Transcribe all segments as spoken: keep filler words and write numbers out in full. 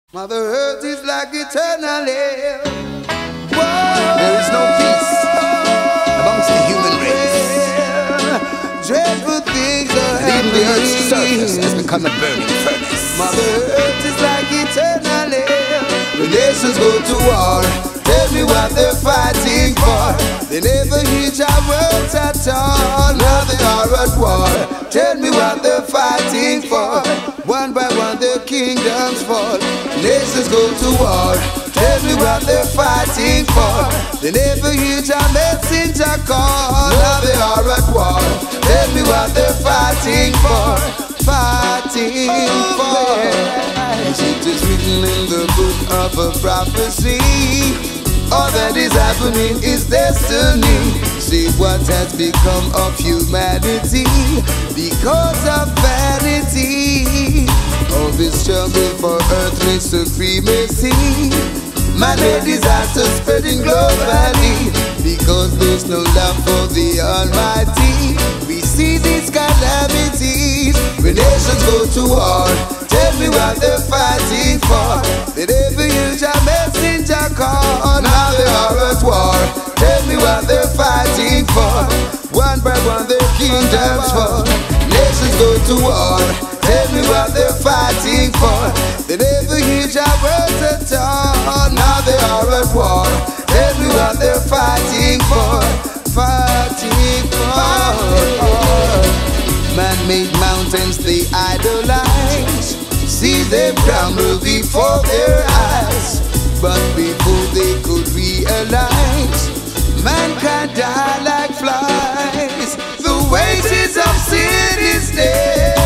Mother Earth is like eternal hell. There is no peace amongst the human race. Dreadful things are And even the earth's happening. surface has become a burning furnace. Mother Earth is like eternal hell. The nations go to war. Tell me what they're fighting for. They never heed our words at all. Now they are at war. Tell me what they're fighting for. One by one their kingdoms fall. Nations go to war. Tell me what they're fighting for. They never heed our messenger call. Now they are at war. Tell me what they're fighting for. Fighting for. As it is written in the book of a prophecy, all that is happening is destiny. See what has become of humanity because of vanity. All this struggle for earthly supremacy, man-made disaster spreading globally because there's no love for the Almighty. We see these calamities when nations go to war. Tell me what they're fighting for. They never use a messenger call. Now they are at war. Tell me what they're fighting for. One by one their kingdoms fall. Nations go to war. Tell me what they're fighting for. They never use our words at all. Now they are at war. Tell me what they're fighting for. Fighting for. Man-made mountains they idolize. See them crumble before their eyes. But before they could realize, mankind die like flies. The wages of sin is death.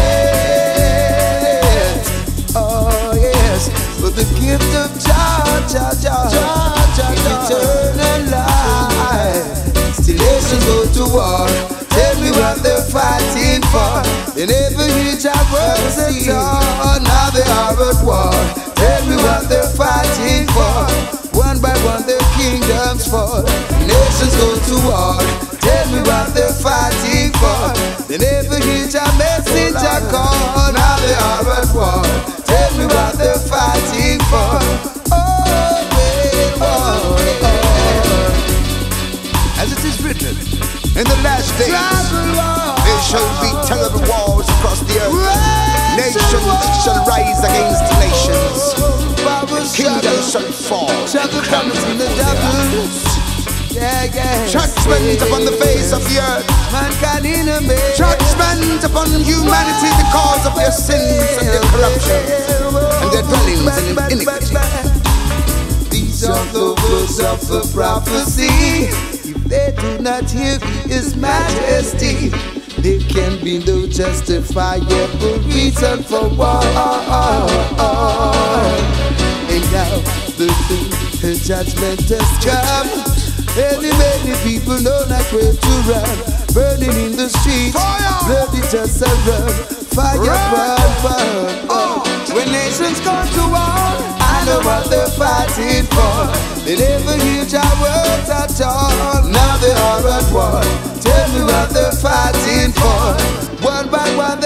Oh yes, but the gift of Jah, Jah, Jah, Jah, Jah, eternal life. Still nations go to war. Tell me what they're fighting for. They never hear our words at all. Now they are at war. Tell me what they're fighting for. One by one their kingdoms fall. Nations go to war. Tell me what they're fighting for. They never hear our message at call. Now they are at war. Tell me what they're fighting for. Oh, baby, oh, oh. As it is written, in the last days there shall be terrible wars across the earth. Nations shall rise against nations. Kingdoms shall fall. Yeah, yeah. Judgment upon the face of the earth. Judgment upon humanity because of their sins and their corruption and their dwellings in iniquity. These are the words of the prophecy. If they do not hear His majesty, there can be no justifiable reason for war. And now the, the, the judgment has come. Many, many people know not where to run. Burning in the streets, blood is just a run. Fire burn, burn, oh. When nations go to war, I know what they're fighting for. They never hear our words at all. Now they are at war. Tell me what they're fighting for. One by one